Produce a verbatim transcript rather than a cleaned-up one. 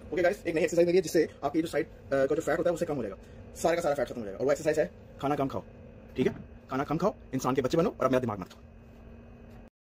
Okay guys, एक नई exercise मिली है जिससे आपकी जो साइड का जो फैट होता है उससे कम हो जाएगा, सारा का सारा फैट खत्म हो जाएगा। और वो एक्सरसाइज है खाना कम खाओ। ठीक है, खाना कम खाओ, इंसान के बच्चे बनो और अपना दिमाग मत खाओ।